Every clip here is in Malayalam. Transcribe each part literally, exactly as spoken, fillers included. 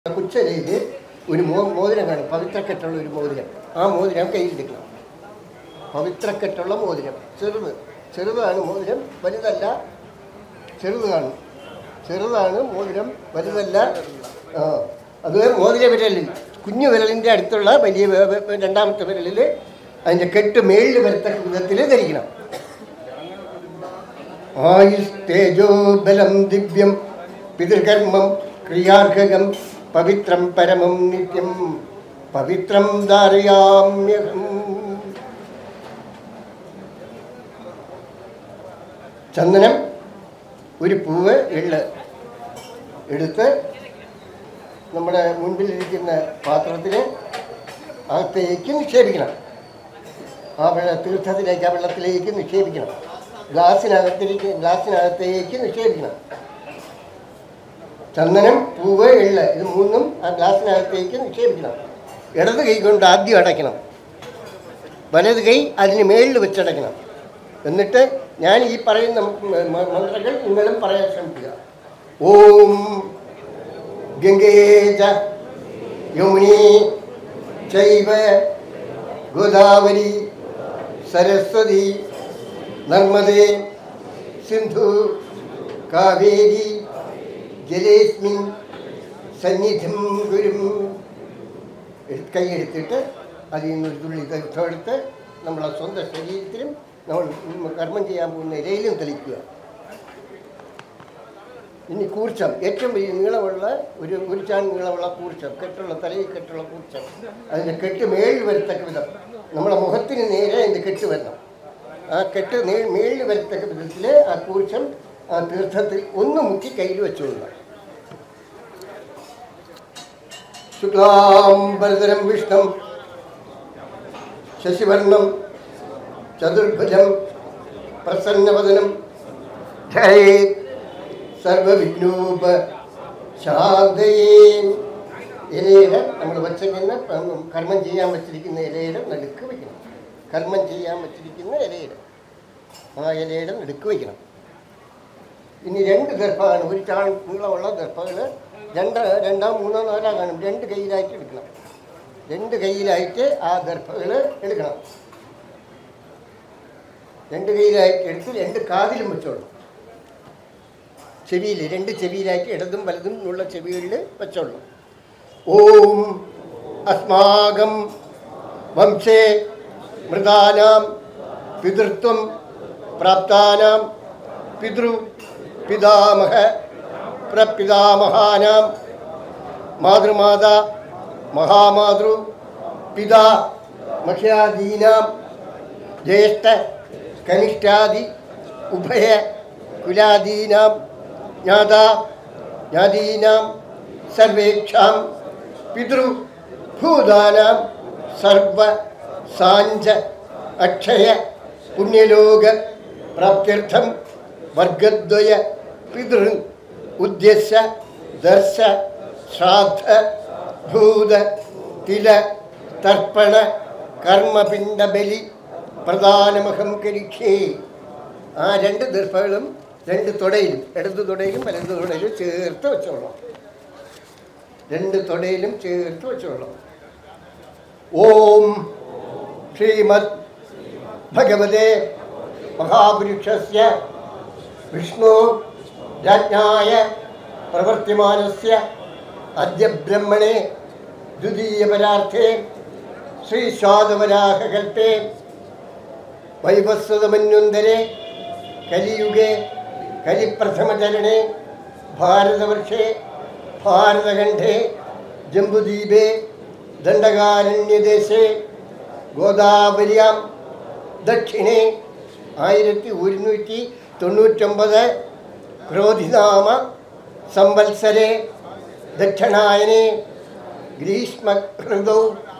കുച്ചലയിൽ ഒരു മോ മോതിരം കാണും, പവിത്രക്കെട്ടുള്ള ഒരു മോതിരം. ആ മോതിരം കയ്യിലെടുക്കണം. പവിത്രക്കെട്ടുള്ള മോതിരം, ചെറുത് ചെറുതാണ് മോതിരം, വലുതല്ല. ചെറുത് കാണും, ചെറുതാണ് മോതിരം, വലുതല്ല. ആ അത് മോതിര വിരലിൽ, കുഞ്ഞു വിരലിൻ്റെ അടുത്തുള്ള വലിയ രണ്ടാമത്തെ വിരലിൽ അതിൻ്റെ കെട്ട് മേളിൽ വരത്തക്ക വിധത്തിൽ ധരിക്കണം. ആയുസ് തേജോ ബലം ദിവ്യം പിതൃകർമ്മം ക്രിയാർഹകം പവിത്രം പരമം നിത്യം പവിത്രം ധാരയാമ്യഹം. ചന്ദനം, ഒരു പൂവ്, എള്ള് എടുത്ത് നമ്മുടെ മുൻപിലിരിക്കുന്ന പാത്രത്തിൽ അകത്തേക്ക് നിക്ഷേപിക്കണം. ആ വെള്ള തീർത്ഥത്തിലേക്ക്, ആ വെള്ളത്തിലേക്ക് നിക്ഷേപിക്കണം. ഗ്ലാസ്സിനകത്തിലേക്ക് ഗ്ലാസ്സിനകത്തേക്ക് നിക്ഷേപിക്കണം. ചന്ദനം, പൂവ്, എള്ള്, ഇത് മൂന്നും ആ ഗ്ലാസ്സിനകത്തേക്ക് നിക്ഷേപിക്കണം. ഇടത് കൈ കൊണ്ട് ആദ്യം അടയ്ക്കണം, വലത് കൈ അതിന് മേളിൽ വെച്ചടയ്ക്കണം. എന്നിട്ട് ഞാൻ ഈ പറയുന്ന മന്ത്രങ്ങൾ നിങ്ങളും പറയാൻ ശ്രമിക്കുക. ഓം ഗംഗേ ച യമുനേ ചൈവ ഗോദാവരി സരസ്വതി നർമ്മദേ സിന്ധു കാവേരി ജലേസ്മിൻ സന്നിധിം ഗുരും. കൈയെടുത്തിട്ട് അതിൽ നിന്നൊരു തുള്ളി തീർത്ഥമെടുത്ത് നമ്മളെ സ്വന്തം ശരീരത്തിലും നമ്മൾ കർമ്മം ചെയ്യാൻ പോകുന്ന ഇലയിലും തെളിക്കുക. ഇനി കൂർച്ചം, ഏറ്റവും വലിയ നീളമുള്ള ഒരു കുരിച്ചാൻ നീളമുള്ള കൂർച്ചം, കെട്ടുള്ള തലയിൽ കെട്ടുള്ള കൂർച്ചം, അതിൻ്റെ കെട്ട് മേളിൽ വരത്തക്ക വിധം നമ്മളെ മുഖത്തിന് നേരെ അതിൻ്റെ കെട്ട് വരണം. ആ കെട്ട് നേ മേളിൽ വരത്തക്ക വിധത്തിൽ ആ കൂർച്ചം ആ തീർത്ഥത്തിൽ ഒന്ന് മുക്കി കയ്യിൽ വെച്ചുകൊള്ളുക. ശുക്ലാംബരധരം വിഷ്ണും ശശിവർണം ചതുർഭുജം പ്രസന്നവദനം ധ്യായേ സർവവിഘ്നോപ ശാന്തയേ. ഇലയില നമ്മൾ വച്ചിരിക്കുന്ന കർമ്മം ചെയ്യാൻ വച്ചിരിക്കുന്ന ഇലയില നടുക്ക് വയ്ക്കണം. കർമ്മം ചെയ്യാൻ വച്ചിരിക്കുന്ന ഇലയില ആ ഇലയുടെ നടുക്ക് വയ്ക്കണം. ഇനി രണ്ട് ദർഭമാണ്, ഒരു ചാൺ നീളമുള്ള ദർഭകൾ രണ്ട് രണ്ടാം മൂന്നോ നാലോ കാണും. രണ്ട് കയ്യിലായിട്ട് എടുക്കണം. രണ്ട് കയ്യിലായിട്ട് ആ ദർഭകൾ എടുക്കണം. രണ്ട് കയ്യിലായിട്ട് എടുത്ത് രണ്ട് കാതിലും വെച്ചോളൂ. ചെവിയിൽ, രണ്ട് ചെവിയിലായിട്ട് ഇടതും വലതും ഉള്ള ചെവികളിൽ വെച്ചോളൂ. ഓം അസ്മാകം വംശേ മൃതാനാം പിതൃത്വം പ്രാപ്താനാം പിതൃ പിതാമഹ പ്രപിതാമഹാനാം മാതൃമാതാ മഹാമാതൃ പിതാ മഹ്യാദീനാം ജ്യേഷ്ഠ കനിഷ്ഠാദി ഉഭയ കുലാദീനാം ജ്ഞാതാ ജ്ഞാതീനാം സർവേക്ഷാം പിതൃഭൂതാനാം സർവ സാഞ്ച അക്ഷയ പുണ്യലോക പ്രാപ്ത്യർത്ഥം വർഗദ്വയ പിതൃ ഉദ്ദേശ ദർശ ശ്രാദ്ധ ഭൂത തില തർപ്പണ കർമ്മപിണ്ഡബലി പ്രധാനമഹം കരിക്ഷേ. ആ രണ്ട് ദർഭകളും രണ്ട് തുടയിലും, ഇടത് തുടയിലും വലത് തുടയിലും ചേർത്ത് വെച്ചോളാം. രണ്ട് തുടയിലും ചേർത്ത് വെച്ചോളാം. ഓം ശ്രീമദ് ഭഗവതേ മഹാപുരുഷസ്യ വിഷ്ണു രാജ്ഞായ പ്രവർത്തിമാനസ്യ അദ്യ ബ്രഹ്മണേ ദ്വിതീയപരാർത്ഥേ ശ്രീശാദവരാഹകൽപേ വൈവസ്വതമന്വന്തരേ കലിയുഗേ കലിപ്രഥമചരണേ ഭാരതവർഷേ ഭാരതഖണ്ഡേ ജംബുദ്വീപേ ദണ്ഡകാരണ്യദേശേ ഗോദാവര്യാം ദക്ഷിണേ ആയിരത്തി ഒരുന്നൂറ്റി തൊണ്ണൂറ്റൊമ്പത് ക്രോധിനാമ സംവത്സരേ ദക്ഷിണായനേ ഗ്രീഷ്മ ഋതൗ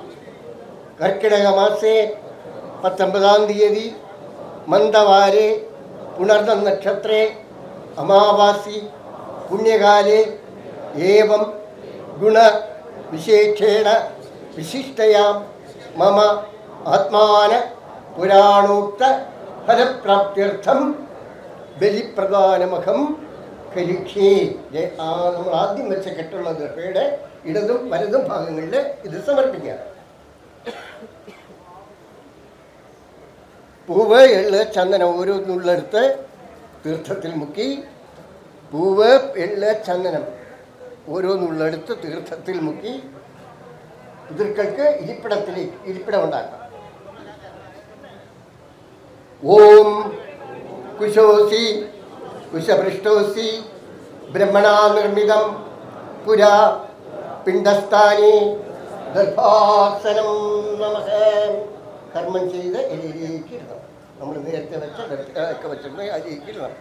കർക്കിടകമാസേ പത്തൊമ്പതാം തീയതി മന്ദവാരേ പുണർന്ന നക്ഷത്രേ അമാവാസി പുണ്യകാലേ ഏവം ഗുണ വിശേഷേണ വിശിഷ്ടയാം മമ ആത്മാന പുരാണോക്ത ഫലപ്രാപ്ത്യർത്ഥം ബലിപ്രധാനമഹം കരിക്ഷേ. ആ നമ്മൾ ആദ്യം വെച്ച കെട്ടുള്ള ദർഭയുടെ ഇടതും വലതും ഭാഗങ്ങളിൽ ഇത് സമർപ്പിക്കുക. പൂവ്, എള്ള്, ചന്ദനം ഓരോന്നുള്ളെടുത്ത് തീർത്ഥത്തിൽ മുക്കി. പൂവ്, എള്ള്, ചന്ദനം ഓരോന്നുള്ളെടുത്ത് തീർത്ഥത്തിൽ മുക്കി പിതൃക്കൾക്ക് ഇരിപ്പിടത്തിലേക്ക് ഇരിപ്പിടം ഉണ്ടാക്കാം. ഓം കുശോസി കുശപൃഷ്ടോസി ബ്രഹ്മണാ നിർമ്മിതം പുരാ പിണ്ഡസ്ഥാനി ദർഭാസനം നമഃ. കർമ്മം ചെയ്ത് ഇലയിലേക്ക് ഇടണം. നമ്മൾ നേരത്തെ വെച്ച ഒക്കെ വെച്ചിട്ട് അതിലേക്ക് ഇടണം.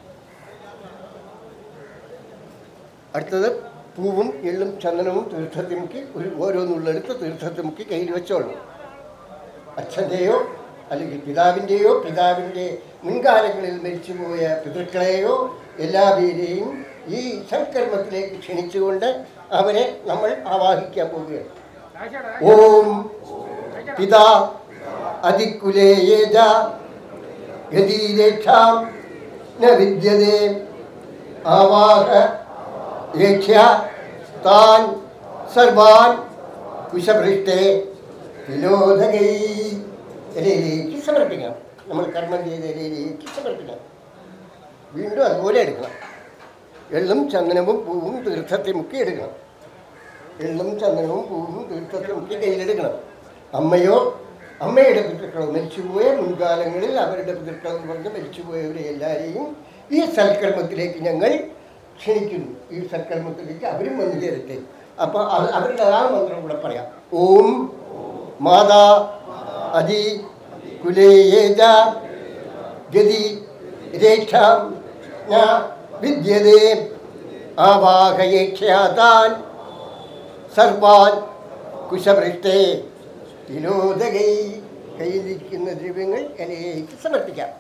അടുത്തത് പൂവും എള്ളും ചന്ദനവും തീർത്ഥത്തിൽ മുക്കി ഒരു ഓരോന്നുള്ളെടുത്ത് തീർത്ഥത്തിൽ മുക്കി കയ്യിൽ വെച്ചോളൂ. അച്ഛൻ്റെയോ അല്ലെങ്കിൽ പിതാവിൻ്റെയോ പിതാവിൻ്റെ മുൻകാലങ്ങളിൽ മരിച്ചുപോയ പിതൃക്കളെയോ എല്ലാവരെയും ഈ സൽക്കർമ്മത്തിലേക്ക് ക്ഷണിച്ചുകൊണ്ട് അവരെ നമ്മൾ ആവാഹിക്കാൻ പോവുകയാണ്. ഓം പിതാ അതികുലേയേജ ഗതീരേക്ഷാം ന വിദ്യതേ ആവാഹ ഏക്ഷ്യ താൻ സർവാൻ കുശപൃഷ്ടേ വിലോധകൈ. ഇലയിലേക്ക് സമർപ്പിക്കണം. നമ്മൾ കർമ്മം ചെയ്ത ഇലയിലേക്ക് സമർപ്പിക്കണം. വീണ്ടും അതുപോലെ എടുക്കണം. എള്ളും ചന്ദനവും പൂവും തീർത്ഥത്തിൽ മുക്കി എടുക്കണം. എള്ളും ചന്ദനവും പൂവും തീർത്ഥത്തിൽ മുക്കി കയ്യിലെടുക്കണം. അമ്മയോ അമ്മയുടെ പിതൃക്കളോ മരിച്ചുപോയ മുൻകാലങ്ങളിൽ അവരുടെ പിതൃക്കൾ എന്ന് പറഞ്ഞ് മരിച്ചുപോയവരെ എല്ലാവരെയും ഈ സൽക്കർമ്മത്തിലേക്ക് ഞങ്ങൾ ക്ഷണിക്കുന്നു. ഈ സൽക്കർമ്മത്തിലേക്ക് അവരും വന്നു ചേരട്ടെ. അപ്പോൾ അവരുടെ ആ മന്ത്രം കൂടെ പറയാം. ഓം മാതാ അതി കുലേയേജ ഗതി രേക്ഷാം ന വിദ്യതേ ആവാഹയേക്ഷ്യാതാൻ സർവാൻ കുശപൃഷ്ടേ വിനോദകൈ. കയ്യിലിരിക്കുന്ന ദ്രവ്യങ്ങൾ ഇലയിലേക്ക് സമർപ്പിക്കാം.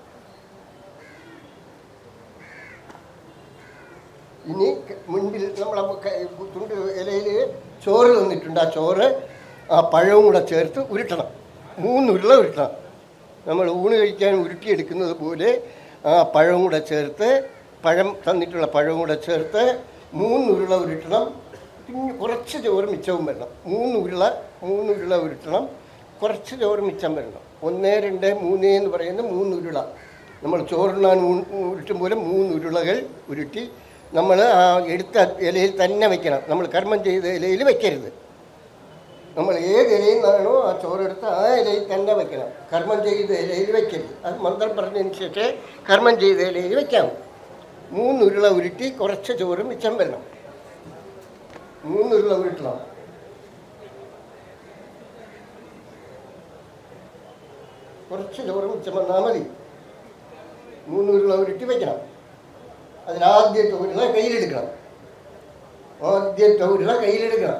ഇനി മുൻപിൽ നമ്മൾ തുണ്ട് ഇലയിൽ ചോറ് തന്നിട്ടുണ്ട്. ആ ചോറ് ആ പഴവും കൂടെ ചേർത്ത് ഉരുട്ടണം. മൂന്നുരുള ഉരുട്ടണം. നമ്മൾ ഊണ് കഴിക്കാൻ ഉരുട്ടിയെടുക്കുന്നത് പോലെ ആ പഴവും കൂടെ ചേർത്ത് പഴം തന്നിട്ടുള്ള പഴവും കൂടെ ചേർത്ത് മൂന്നുരുള ഉരുട്ടണം. പിന്നെ കുറച്ച് ചോറ് മിച്ചവും വരണം. മൂന്നുരുള മൂന്നുരുള ഉരുട്ടണം. കുറച്ച് ചോറ് മിച്ചം വരണം. ഒന്ന് രണ്ട് മൂന്ന് എന്ന് പറയുന്ന മൂന്നുരുള നമ്മൾ ചോറുണ്ണാൻ ഉരുട്ടും പോലെ മൂന്നുരുളകൾ ഉരുട്ടി നമ്മൾ ആ എടുത്ത ഇലയിൽ തന്നെ വയ്ക്കണം. നമ്മൾ കർമ്മം ചെയ്ത ഇലയിൽ വയ്ക്കരുത്. നമ്മൾ ഏത് ഇലയിൽ നിന്നാണോ ആ ചോറെടുത്ത് ആ ഇലയിൽ തന്നെ വയ്ക്കണം. കർമ്മം ചെയ്ത ഇലയിൽ വയ്ക്കരുത്. അത് മന്ത്രം പറഞ്ഞതിന് ശേഷം കർമ്മം ചെയ്ത ഇലയിൽ വയ്ക്കാം. മൂന്നുരുള ഉരുട്ടി കുറച്ച് ചോറ് മിച്ചം വരണം. മൂന്നുരുള ഉരുട്ടണം. കുറച്ച് ചോറ് മിച്ചം വന്നാൽ മതി. മൂന്നുരുള ഉരുട്ടി വയ്ക്കണം. അതിലാദ്യത്തെ ഉരുള കയ്യിലെടുക്കണം. ആദ്യത്തെ ഉരുള കയ്യിലെടുക്കണം.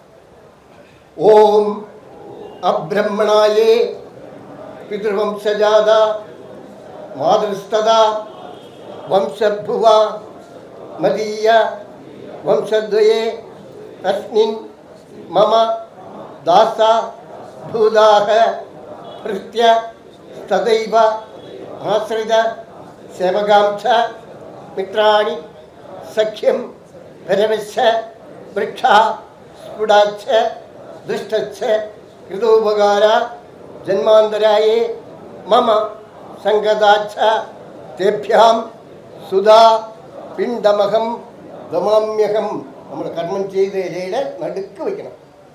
ഓം അബ്രഹ്മണായേ പിതൃവംശജാത മാതൃസ്തത വംശഭുവ മദീയ വംശദ്വയേ തസ്മിൻ മമ ദാസ ഭൂതാഹ ഭൃത്യ തദൈവ ആശ്രിത സേവകാംക്ഷ മിത്രാണി സഖ്യം ഭരവശ വൃക്ഷ സ്ഫുടാച്ഛ ദുഷ്ടച്ഛ കൃതോപകാര ജന്മാന്തരായേ മമ സംഗതാച്ഛ തേഭ്യാം സുധാ പിണ്ഡമഹം ദമാമ്യഹം. നമ്മൾ കർമ്മം ചെയ്ത ഇലയുടെ നടുക്ക് വയ്ക്കണം.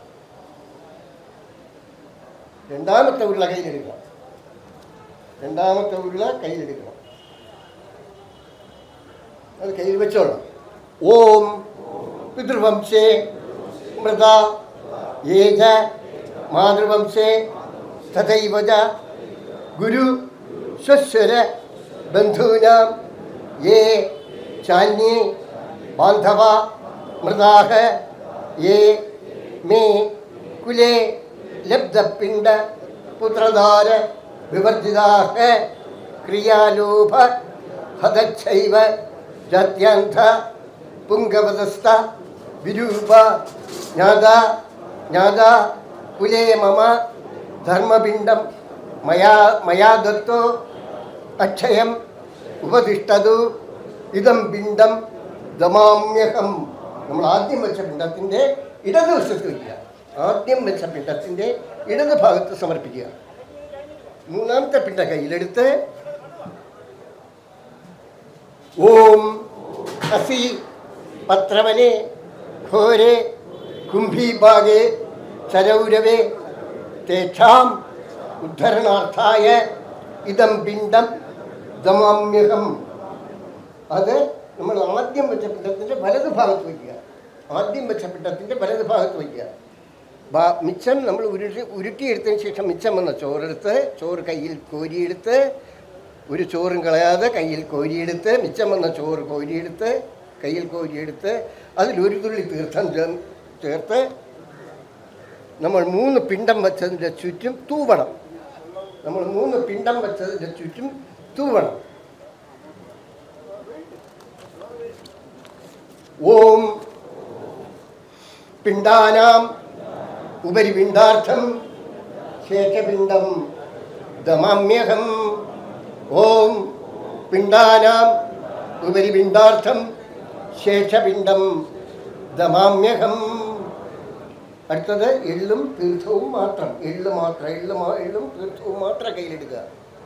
രണ്ടാമത്തെ ഉരുള കയ്യിലെടുക്കണം. രണ്ടാമത്തെ ഉരുള കയ്യിലെടുക്കണം. അത് കയ്യിൽ വെച്ചോളാം. ഓം പിതൃവംശേ മൃത ഏജ മാതൃവംശേ തഥൈവജ ഗുരു സ്വസ്വര ബന്ധൂനാം യേ ചാന്യേ ബാന്ധവ മൃതാഹ യേ മേ കുലേ ലബ്ധപിണ്ഡ പുത്രധാര വിവർജിതാഹ ക്രിയാലോഭ ഹതച്ഛൈവ ജാത്യാന്ത പുംഗവദസ്ത വിരൂപ ജ്ഞാത ജ്ഞാത കുലേ മമ ധർമ്മപിണ്ഡം മയാ മയാ ദത്തോ അക്ഷയം ഉപതിഷ്ഠതു ഇതം പിണ്ഡം ദമാമ്യഹം. നമ്മൾ ആദ്യം വെച്ച പിണ്ഡത്തിൻ്റെ ഇടതുവശത്ത് വയ്ക്കുക. ആദ്യം വെച്ച പിണ്ടത്തിൻ്റെ ഇടത് ഭാഗത്ത് സമർപ്പിക്കുക. മൂന്നാമത്തെ പിണ്ട കയ്യിലെടുത്ത് ഓം അസി പത്രവനെ ഘോരെ കുംഭീഭാഗേ ചരൗരവേ തേഷാം ഉദ്ധരണാർത്ഥായ ഇതം പിണ്ടം ദമാമ്യഹം. അത് നമ്മൾ ആദ്യം വെച്ച പിണ്ടത്തിൻ്റെ വലത് ഭാഗത്ത് വയ്ക്കുക. ആദ്യം വെച്ച പിണ്ടത്തിൻ്റെ വലത് ഭാഗത്ത് വയ്ക്കുക. ബാ മിച്ചം നമ്മൾ ഉരുട്ടി ഉരുട്ടിയെടുത്തതിന് ശേഷം മിച്ചം വന്ന ചോറെടുത്ത് ചോറ് കയ്യിൽ കോരിയെടുത്ത്, ഒരു ചോറും കളയാതെ കയ്യിൽ കോരിയെടുത്ത്, മിച്ചം വന്ന ചോറ് കോരിയെടുത്ത് കയ്യിൽ കോരിയെടുത്ത് അതിലൊരു തുള്ളി തീർത്ഥം ചേർത്ത് നമ്മൾ മൂന്ന് പിണ്ടം വെച്ചതിൻ്റെ ചുറ്റും തൂവണം. നമ്മൾ മൂന്ന് പിണ്ടം വെച്ചതിൻ്റെ ചുറ്റും തൂവണം. ഓം പിണ്ടാനാം ഉപരി പിണ്ടാർത്ഥം ശേഷപിണ്ടം ദമാമ്യഹം. ഓം പിണ്ടാനാം ഉപരി പിണ്ടാർത്ഥം ശേഷപിണ്ടം ദമാമ്യഹം. അടുത്തത് എള്ളും തീർത്ഥവും മാത്രം. എള്ള് മാത്രം എള്ളു എള്ളും തീർത്ഥവും മാത്രം കയ്യിലെടുക്കുക.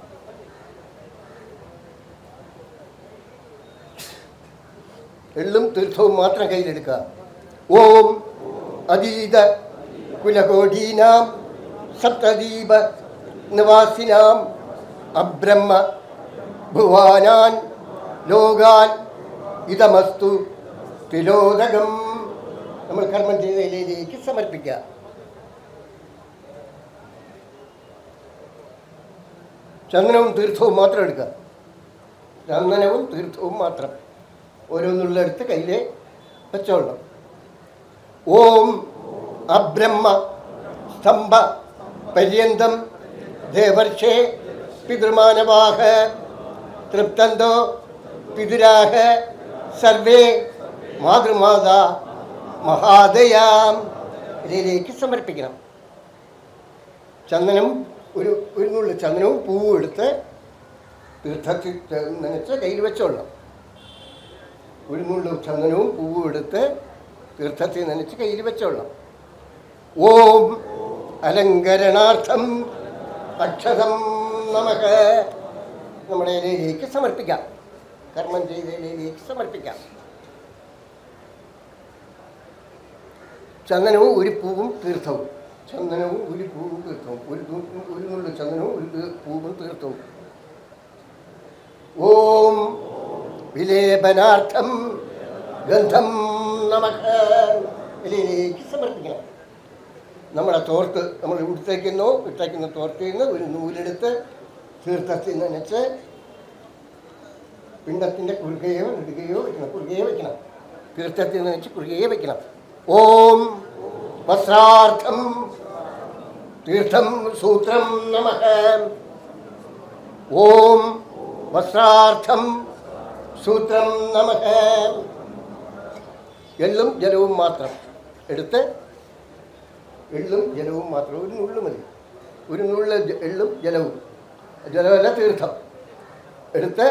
എള്ളും തീർത്ഥവും മാത്രം കയ്യിലെടുക്കുക. ഓം അതീത കുലകോടീനാം സപ്തദീപ നിവാസിനാം അബ്രഹ്മ ഭുവാനാൻ ലോകാൻ ഇതമസ്തു തിലോദകം. നമ്മൾ കർമ്മം ചെയ്ത ഇലയിലേക്ക് സമർപ്പിക്കുക. ചന്ദനവും തീർത്ഥവും മാത്രം എടുക്കുക. ചന്ദനവും തീർത്ഥവും മാത്രം ഓരോന്നുള്ളെടുത്ത് കയ്യിലെ വെച്ചോളണം. ഓം അബ്രഹ്മ സ്തംഭ പര്യന്തം ദേവർഷേ പിതൃമാനവാഹ തൃപ്തന്തോ പിതുരാഹ സർവേ മാതൃമാതാ മഹാദയാം. ഇതിലേക്ക് സമർപ്പിക്കണം. ചന്ദനം ഒരു ഒരു നുള്ളി ചന്ദനവും പൂവും എടുത്ത് തീർത്ഥത്തിൽ നനച്ച് കയ്യിൽ വെച്ചോളണം. ഒരു നുള്ളി ചന്ദനവും പൂവും എടുത്ത് തീർത്ഥത്തിൽ നനച്ച് കയ്യിൽ വെച്ചോളണം. ഓം അലങ്കരണാർത്ഥം അക്ഷതം നമഃ. നമ്മുടെ ഇലയിലേക്ക് സമർപ്പിക്കാം. കർമ്മം ചെയ്ത ഇലയിലേക്ക് സമർപ്പിക്കാം. ചന്ദനവും ഒരു പൂവും തീർത്ഥവും. ചന്ദനവും ഒരു പൂവും തീർത്ഥവും. ഒരു ഒരു നുള്ളി ചന്ദനവും ഒരു പൂവും തീർത്ഥവും. ഓം വിലേപനാർത്ഥം ഗന്ധം നമഃ. ഇലയിലേക്ക് സമർപ്പിക്കണം. നമ്മുടെ തോർത്ത് നമ്മൾ ഇട്ടേക്കുന്നോ ഇട്ടേക്കുന്ന തോർത്തിൽ നിന്ന് ഒരു നൂലെടുത്ത് തീർത്ഥത്തിൽ നനച്ച് പിണ്ടത്തിൻ്റെ കുറുകയോ നെടുകയോ വയ്ക്കണം. കുറുകയോ വയ്ക്കണം. തീർത്ഥത്തിൽ നനച്ച് കുറുകയോ വയ്ക്കണം. ഓം വസ്ത്രാർത്ഥം തീർത്ഥം സൂത്രം നമഃ. ഓം വസ്ത്രാർത്ഥം സൂത്രം നമഃ. എള്ളും ജലവും മാത്രം എടുത്ത് എള്ളും ജലവും മാത്രം ഒരു നുള്ളു മതി. ഒരു നുള്ളു എള്ളും ജലവും, ജലമല്ല തീർത്ഥം എടുത്ത്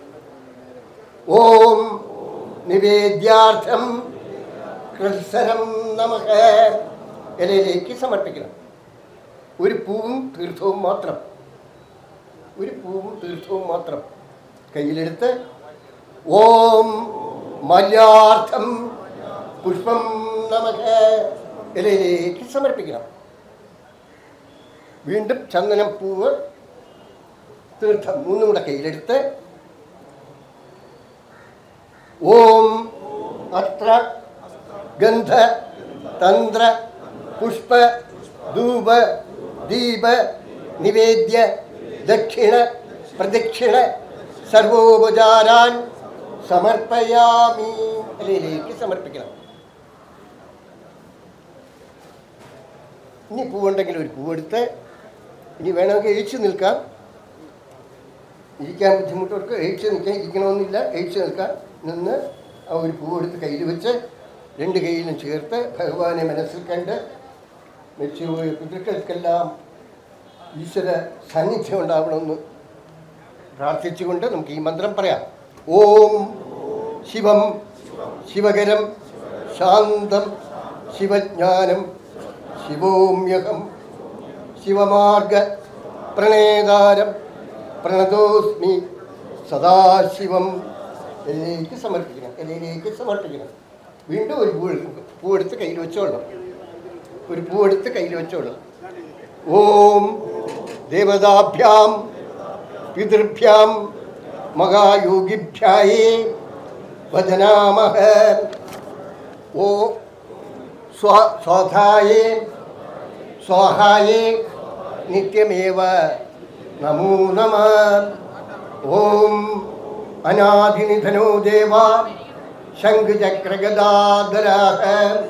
ഓം നിവേദ്യാർത്ഥം കൃത്സരം നമഃ. ഇലയിലേക്ക് സമർപ്പിക്കണം. ഒരു പൂവും തീർത്ഥവും മാത്രം. ഒരു പൂവും തീർത്ഥവും മാത്രം കയ്യിലെടുത്ത് ഓം മല്യാർത്ഥം പുഷ്പം നമഃ. ഇലയിലേക്ക് സമർപ്പിക്കണം. വീണ്ടും ചന്ദനം, പൂവ്, തീർത്ഥം മൂന്നും കൂടെ കയ്യിലെടുത്ത് ഓം അത്ര ഗന്ധ തന്ത്ര പുഷ്പ ധൂപ ദീപ നിവേദ്യ ദക്ഷിണ പ്രദക്ഷിണ സർവോപചാരാൻ സമർപ്പയാമി. ഇലയിലേക്ക് സമർപ്പിക്കണം. ഇനി പൂവുണ്ടെങ്കിൽ ഒരു പൂവെടുത്ത്, ഇനി വേണമെങ്കിൽ എഴിച്ചു നിൽക്കാം. ഇരിക്കാൻ ബുദ്ധിമുട്ടവർക്ക് എഴിച്ച് നിൽക്കാൻ ഇരിക്കണമെന്നില്ല, എഴിച്ച് നിൽക്കാം. നിന്ന് ആ ഒരു പൂവെടുത്ത് കയ്യിൽ വെച്ച് രണ്ട് കൈയിലും ചേർത്ത് ഭഗവാനെ മനസ്സിൽ കണ്ട് മരിച്ചുപോയ പിതൃക്കൾക്കെല്ലാം ഈശ്വര സാന്നിധ്യം ഉണ്ടാവണമെന്ന് പ്രാർത്ഥിച്ചുകൊണ്ട് നമുക്ക് ഈ മന്ത്രം പറയാം. ഓം ശിവം ശിവകരം ശാന്തം ശിവജ്ഞാനം ശിവോമ്യഹം ശിവമാർഗ പ്രണേതാരം പ്രണതോസ്മി സദാശിവം. എലിയിലേക്ക് സമർപ്പിക്കണം, എലിയിലേക്ക് സമർപ്പിക്കണം. വീണ്ടും ഒരു പൂ പൂവെടുത്ത് കയ്യിൽ വെച്ചോളണം, ഒരു പൂവെടുത്ത് കയ്യിൽ വെച്ചോളണം. ഓം ദേവതാഭ്യാം പിതൃഭ്യാം മഹായോഗിഭ്യായേ വദനാമഹ. ഓ സ്വ സ്വാധായേ സ്വാഹായേ നിത്യമേവ നമോ നമഃ. ഓം അനാദിനിധനോ ദേവ ശംഖചക്രഗദാധരാഃ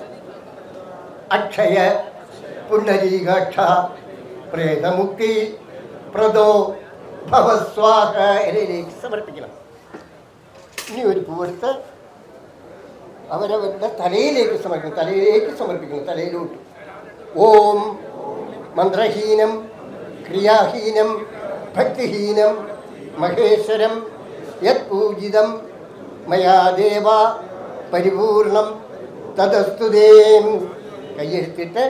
അക്ഷയ പുണ്ഡരീകാക്ഷ പ്രേതമുക്തി പ്രദോ ഭവസ്വാഹ. എലിയിലേക്ക് സമർപ്പിക്കണം. ഇനി ഒരു പൂവെടുത്ത് അവരവരുടെ തലയിലേക്ക് സമർപ്പിക്കണം, തലയിലേക്ക് സമർപ്പിക്കണം, തലയിലോട്ട്. ഓം മന്ത്രഹീനം ക്രിയാഹീനം ഭക്തിഹീനം മഹേശ്വരം യത് പൂജിതം മയാ ദേവ പരിപൂർണം തദസ്തുതേ. കൈയെടുത്തിട്ട്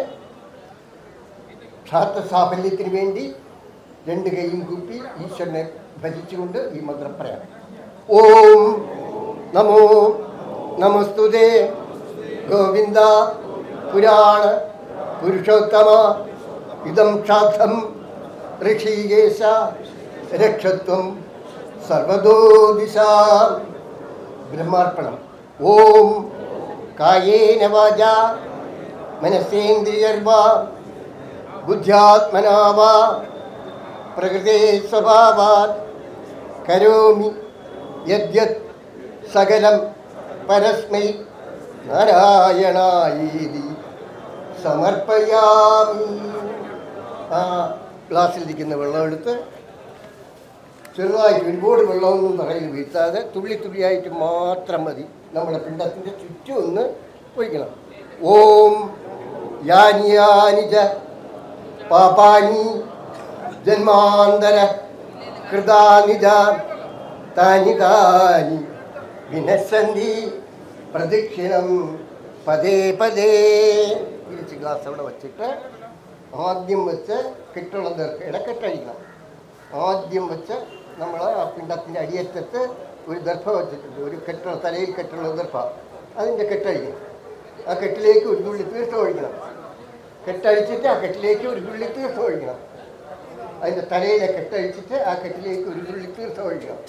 ക്ഷാത്രസാഫല്യത്തിന് വേണ്ടി രണ്ട് കൈയും കൂപ്പി ഈശ്വരനെ ഭജിച്ചുകൊണ്ട് ഈ മന്ത്രം പറയാം. ഓം നമോ നമസ്തുതേ ഗോവിന്ദ പുരാണ പുരുഷോത്തമ ഇദം ക്ഷാത്രം ഋഷികേശ രക്ഷത്വം സർവതോ ദിശ. ബ്രഹ്മാർപ്പണം. ഓം കായേന വാചാ മനസേന്ദ്രിയർവാ ബുദ്ധ്യാത്മനാ വാ പ്രകൃതേ സ്വഭാവാത് കരോമി യദ്യത് സകലം പരസ്മൈ നാരായണായേതി സമർപ്പയാമി. ആ ഗ്ലാസ്സിലിരിക്കുന്ന വെള്ളം എടുത്ത് ചെറുതായിട്ട് ഒരുപാട് വെള്ളമൊന്നും തറയിൽ വീഴ്ത്താതെ തുള്ളി തുള്ളിയായിട്ട് മാത്രം മതി നമ്മുടെ പിണ്ടത്തിൻ്റെ ചുറ്റും ഒന്ന് ഒഴിക്കണം. ഓം യാനി യാനി ച പാപാനി ജന്മാന്തര കൃതാനി ച താനി താനി വിനശന്തി പ്രദക്ഷിണം പതേ പതേ. തിരിച്ച് ഗ്ലാസ് അവിടെ വച്ചിട്ട് ആദ്യം വെച്ച് കെട്ടുള്ള ദർഭ ഇടക്കെട്ടഴിക്കണം. ആദ്യം വെച്ച് നമ്മൾ ആ പിണ്ടത്തിൻ്റെ അടിയറ്റത്ത് ഒരു ദർഭ വെച്ചിട്ടുണ്ട്, ഒരു കെട്ടുള്ള തലയിൽ കെട്ടുള്ള ദർഭ, അതിൻ്റെ കെട്ടഴിക്കണം. ആ കെട്ടിലേക്ക് ഒരു തുള്ളി തീർത്ഥം ഒഴിക്കണം. കെട്ടഴിച്ചിട്ട് ആ കെട്ടിലേക്ക് ഒരു തുള്ളി തീർത്ഥം ഒഴിക്കണം. അതിൻ്റെ തലയിലെ കെട്ടഴിച്ചിട്ട് ആ കെട്ടിലേക്ക് ഒരു തുള്ളി തീർത്ഥം ഒഴിക്കണം.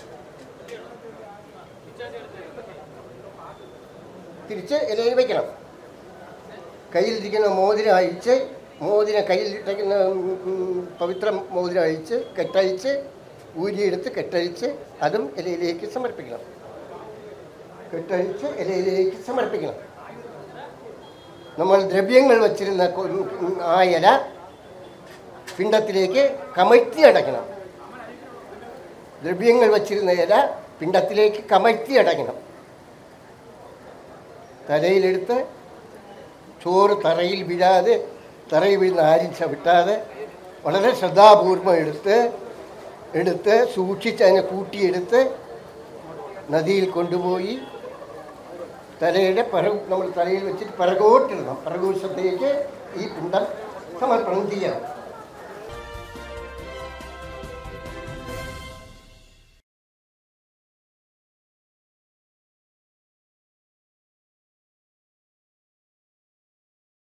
തിരിച്ച് ഇലയിൽ വയ്ക്കണം. കയ്യിലിരിക്കുന്ന മോതിരം അഴിച്ച് മോതിരം കയ്യിലിരിക്കുന്ന പവിത്ര മോതിരം അഴിച്ച് കെട്ടഴിച്ച് ഊരിയെടുത്ത് കെട്ടഴിച്ച് അതും ഇലയിലേക്ക് സമർപ്പിക്കണം. കെട്ടഴിച്ച് ഇലയിലേക്ക് സമർപ്പിക്കണം. നമ്മൾ ദ്രവ്യങ്ങൾ വച്ചിരുന്ന ആ ഇല പിണ്ടത്തിലേക്ക് കമഴ്ത്തി അടയ്ക്കണം. ദ്രവ്യങ്ങൾ വച്ചിരുന്ന ഇല പിണ്ടത്തിലേക്ക് കമഴ്ത്തി അടയ്ക്കണം. തലയിലെടുത്ത് ചോറ് തറയിൽ വീഴാതെ, തറയിൽ വീഴുന്ന ആരും ചവിട്ടാതെ വളരെ ശ്രദ്ധാപൂർവം എടുത്ത് എടുത്ത് സൂക്ഷിച്ച് അതിനെ കൂട്ടിയെടുത്ത് നദിയിൽ കൊണ്ടുപോയി തലയുടെ പിറകു നമ്മൾ തലയിൽ വെച്ചിട്ട് പിറകോട്ടിടണം. പിറകുവശത്തേക്ക് ഈ പിണ്ടം സമർപ്പണം ചെയ്യണം.